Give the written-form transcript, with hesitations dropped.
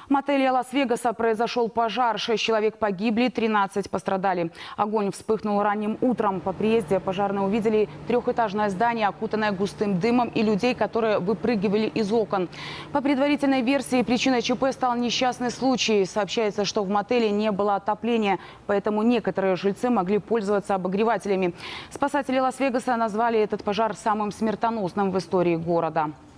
В мотеле Лас-Вегаса произошел пожар. 6 человек погибли, 13 пострадали. Огонь вспыхнул ранним утром. По приезде пожарные увидели трехэтажное здание, окутанное густым дымом, и людей, которые выпрыгивали из окон. По предварительной версии, причиной ЧП стал несчастный случай. Сообщается, что в мотеле не было отопления, поэтому некоторые жильцы могли пользоваться обогревателями. Спасатели Лас-Вегаса назвали этот пожар самым смертоносным в истории города.